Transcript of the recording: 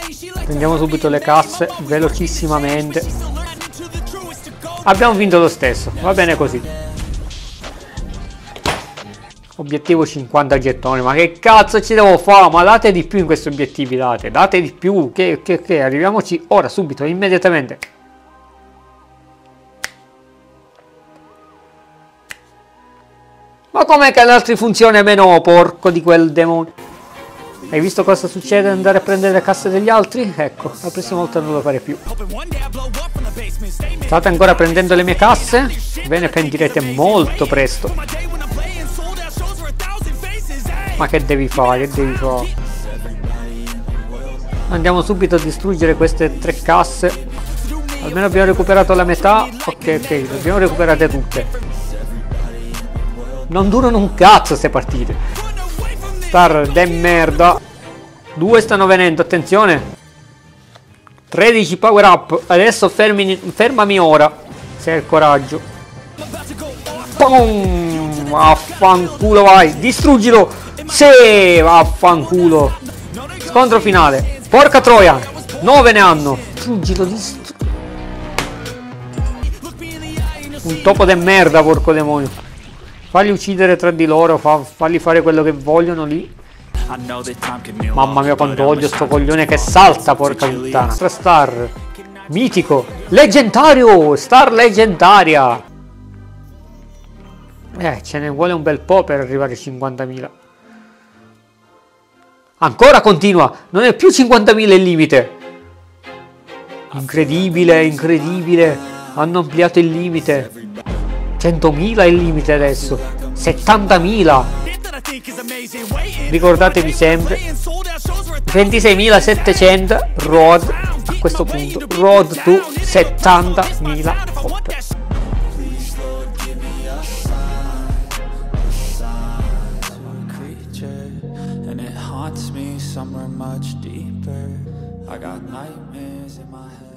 Prendiamo subito le casse velocissimamente. Abbiamo vinto lo stesso, va bene così. Obiettivo 50 gettoni, ma che cazzo ci devo fare? Ma date di più in questi obiettivi, date di più, che arriviamoci ora, subito, immediatamente. Ma com'è che l'altro funziona meno, porco di quel demonio? Hai visto cosa succede andare a prendere le casse degli altri? Ecco, la prossima volta non lo farei più. State ancora prendendo le mie casse? Ve ne pentirete molto presto. Ma che devi fare? Che devi fare? Andiamo subito a distruggere queste 3 casse. Almeno abbiamo recuperato la metà. Ok, le abbiamo recuperate tutte. Non durano un cazzo queste partite. Star de merda. 2 stanno venendo, attenzione. 13 power up. Adesso fermami ora, se hai il coraggio. Pum! Vaffanculo, vai. Distruggilo. Sì, vaffanculo. Scontro finale. Porca troia. 9 ne hanno. Distruggilo, un topo de merda, porco demonio. Fagli uccidere tra di loro, falli fare quello che vogliono lì. Mamma mia quanto odio sto coglione che salta, porca puttana. Star mitico, leggendario, star leggendaria. Ce ne vuole un bel po' per arrivare a 50.000. Ancora continua, non è più 50.000 il limite. Incredibile, incredibile. Hanno ampliato il limite. 100.000 è il limite adesso. 70.000. Ricordatevi sempre 26.700 road a questo punto. Road to 70.000 coppe. Somewhere much deeper, I got nightmares in my head.